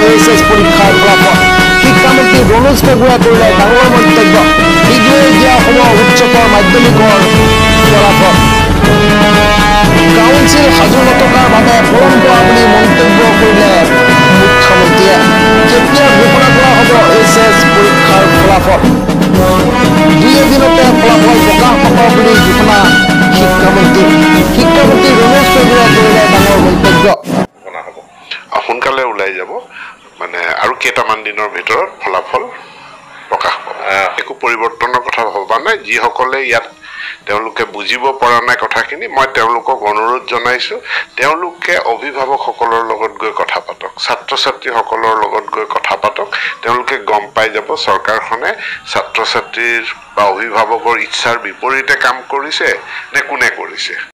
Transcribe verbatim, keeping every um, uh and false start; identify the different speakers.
Speaker 1: H S পৰীক্ষাৰ ফলাফল শিক্ষামন্ত্ৰী ৰণোজ পেগুৱাই কৰিলে ডাঙৰ মন্তব্য শীঘ্ৰেই দিয়া হ'ব উচ্চতৰ মাধ্যমিকৰ ফলাফল কাউন্সিল সাজু নথকাৰ বাবে পলম কৰা বুলি মন্তব্য কৰিলে মুখ্যমন্ত্ৰীয়ে কেতিয়া ঘোষণা কৰা হ'ব এইচ এছ পৰীক্ষাৰ ফলাফল দুই এদিনতে ফলাফল প্ৰকাশ পাব বুলি ঘোষণা শিক্ষামন্ত্ৰী শিক্ষামন্ত্ৰী ৰণোজ পেগুৱাই কৰিলে ডাঙৰ মন্তব্য
Speaker 2: সোনকালে ওলাই যাব মানে আৰু কেইটামান দিনৰ ভিতৰত ফলাফল প্ৰকাশ পাব একো পৰিৱৰ্তনৰ কথা ভবা নাই যিসকলে ইয়াত তেওঁলোকে বুজিব পৰা নাই কথাখিনি মই তেওঁলোকক অনুৰোধ জনাইছো তেওঁলোকে অভিভাৱকসকলৰ লগত গৈ কথা পাতক ছাত্ৰ ছাত্ৰীসকলৰ লগত গৈ কথা পাতক তেওঁলোকে গম পাই যাব চৰকাৰখনে ছাত্ৰ ছাত্ৰীৰ বা অভিভাৱকৰ ইচ্ছাৰ বিপৰীতে কাম কৰিছে নে কোনে কৰিছে